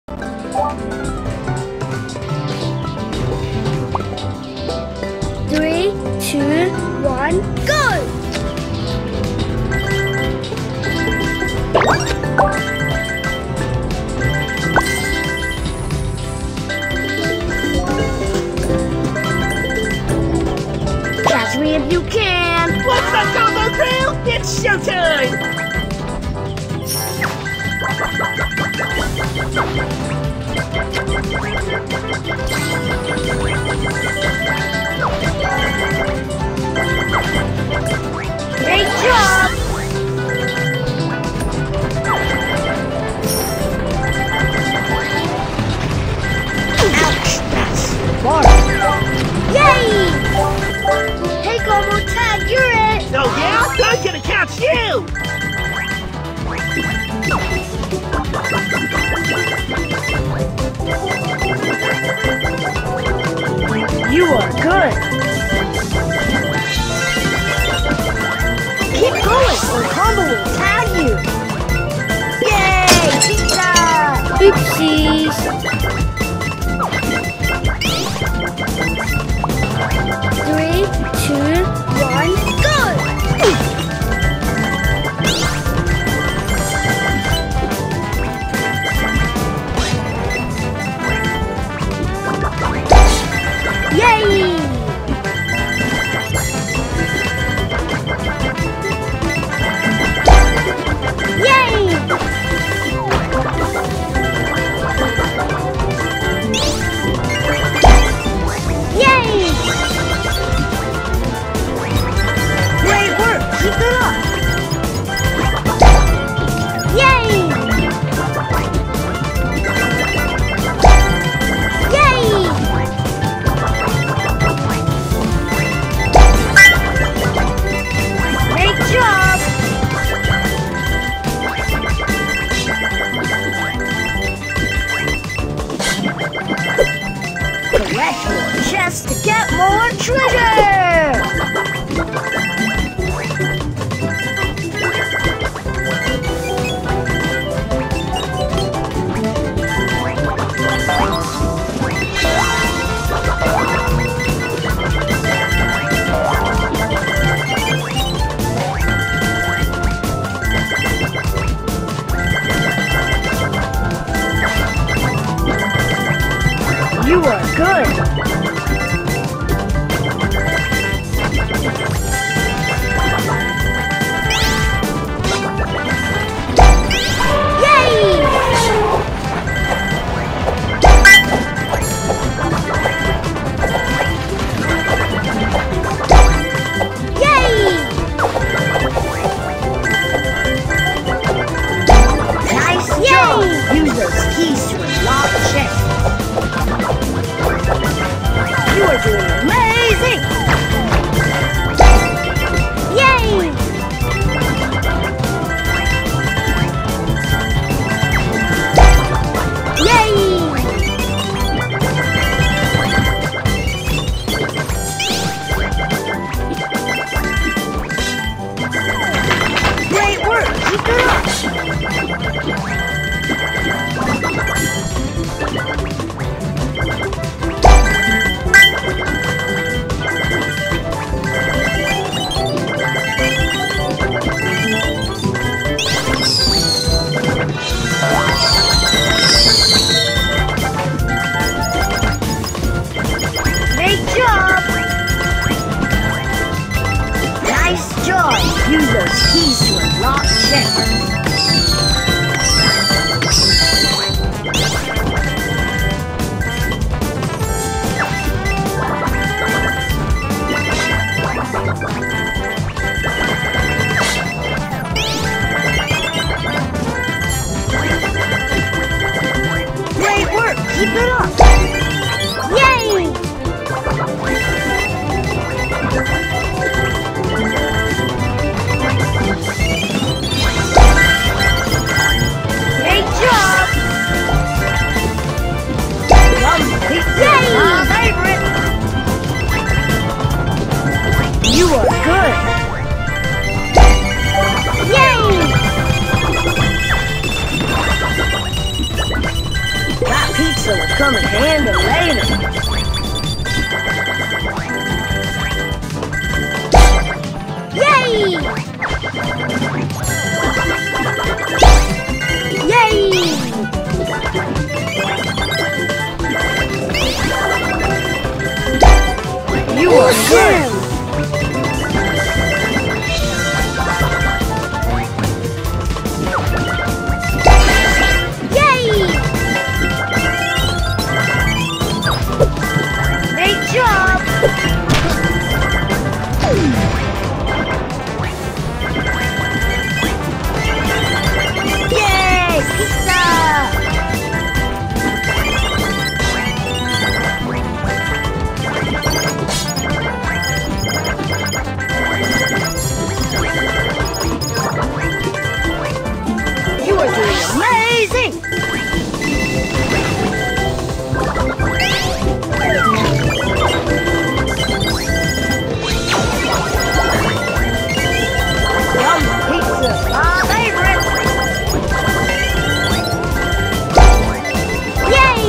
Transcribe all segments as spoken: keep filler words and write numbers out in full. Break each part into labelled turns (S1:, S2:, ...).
S1: Three, two, one, go! Catch me if you can!
S2: What's up, Combo Crew? It's showtime!
S1: Great job! Ouch! That's far. Yay! Hey, Gomo Tag, you're it!
S2: Oh yeah? I'm gonna catch you!
S1: You are good! Keep going or Combo will tag you! Yay! Pizza! Oopsies! Three, two, one, go! Yay! Yay! Yay! Great work! Keep it up! Yay! Yay! Great job! Collect more chests to get more treasure! You are good! Use those keys to unlock chests. You are doing amazing! Yay! Yay! Great work! Keep it up! Great job! Nice job! Use those keys to unlock chests. Great work! Keep it up! Yay! Great job! Yum pizza! My favorite! You are good! Yay! pizza will come in handy later. Yay! Yay! You are good! Yay! Great job! Yay! Pizza! You are doing amazing! Yum pizza, my favorite! Yay!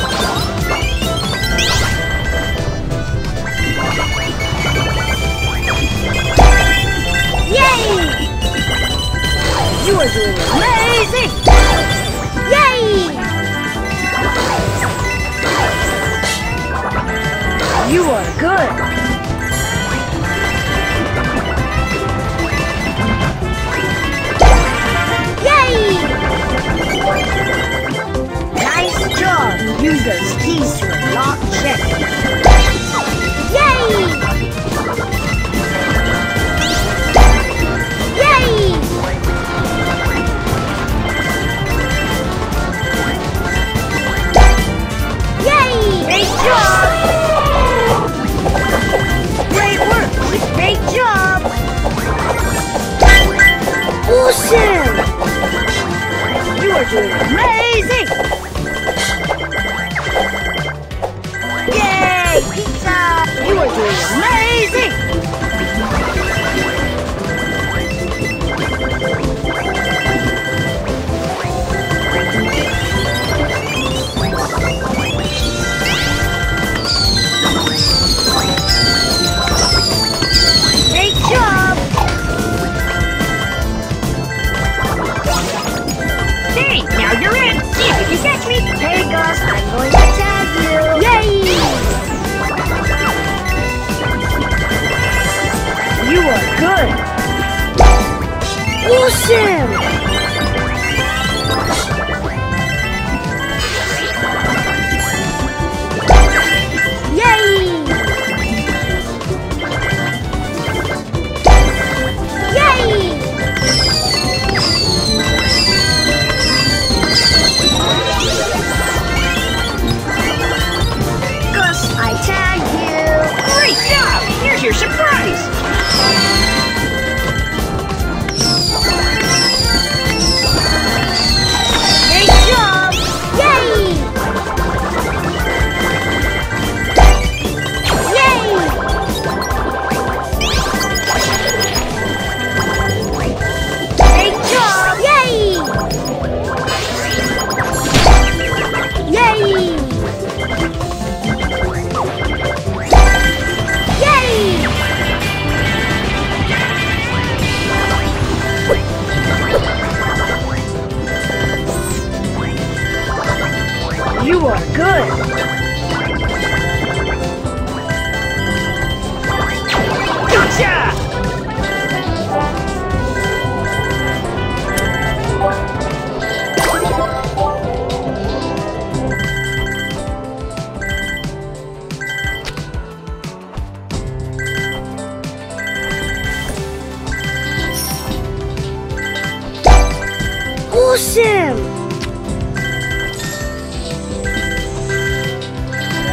S1: Yay! You are doing amazing! Yay! You are good! Yay! Nice job! Use those keys to unlock check. Yay! Yay! Yay! Great job! Great work! Great job! Awesome! You are doing amazing! Yay! Pizza! You are doing amazing! Great job!
S2: Hey, now you're in. See if you can catch me.
S1: Hey Gus, I'm going to tag you! Yay! You are good! Awesome! Yay! Yay! Gus, I tag you!
S2: Great job. Here's your surprise.
S1: Great job! Yay! Yay! Great job! Yay! Yay! Yay! You are good!
S2: Gotcha!
S1: Awesome!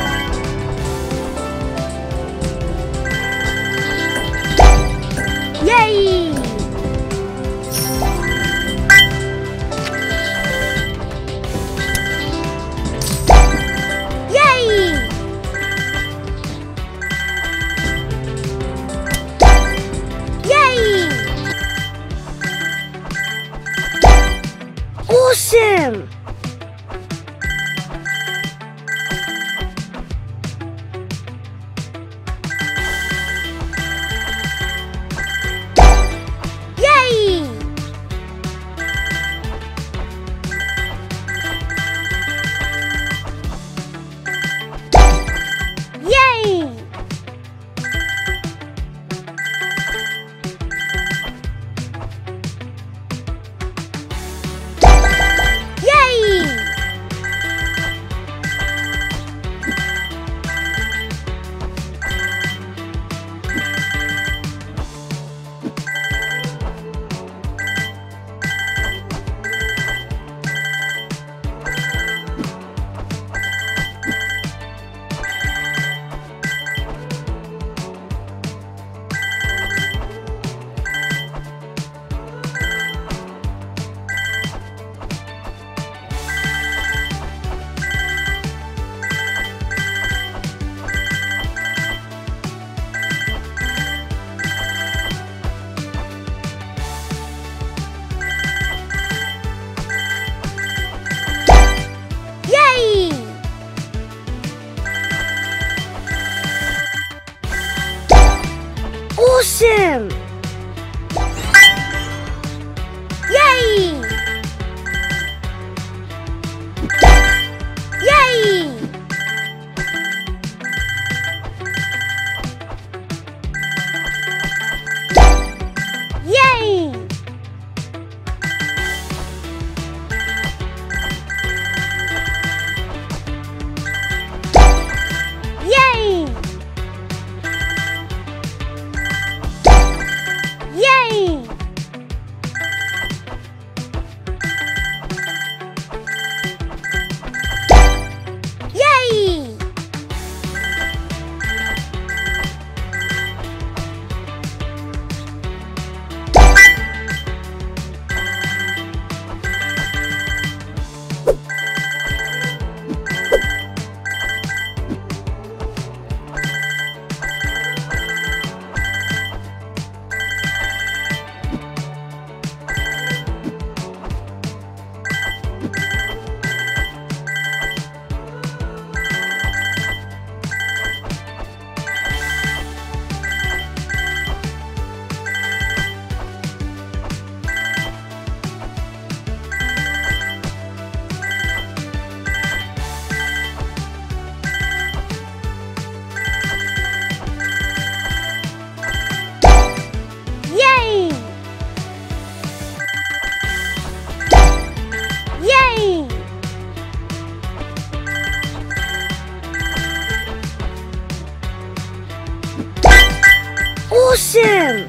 S1: Awesome!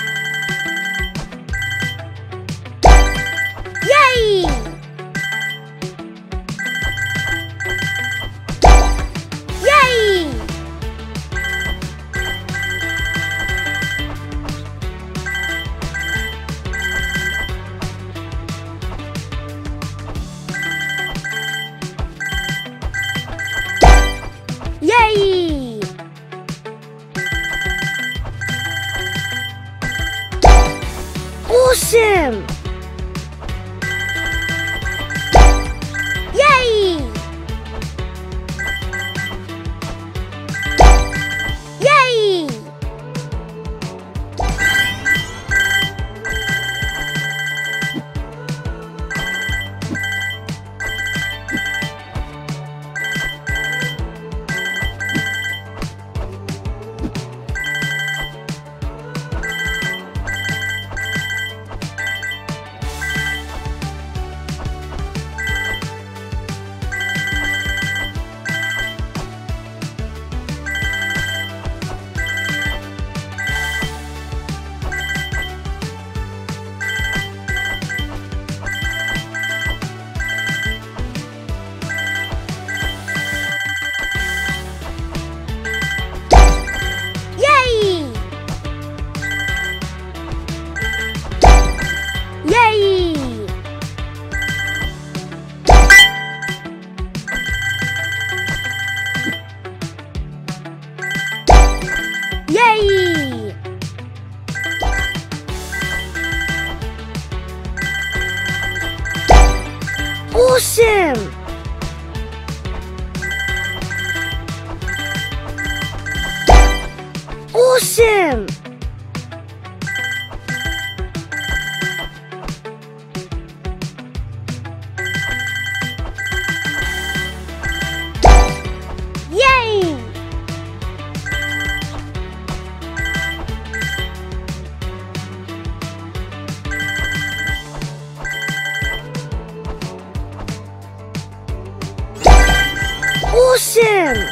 S1: Yay! Yay! Yay! Awesome! Yay! Yay! Yay! Awesome! Awesome! Yay! Awesome!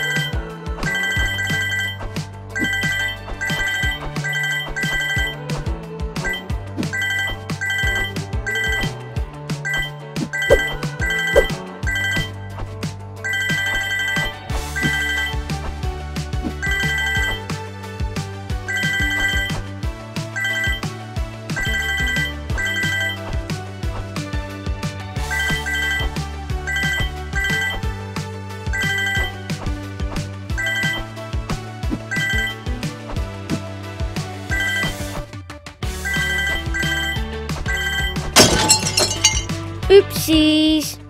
S1: Oopsies!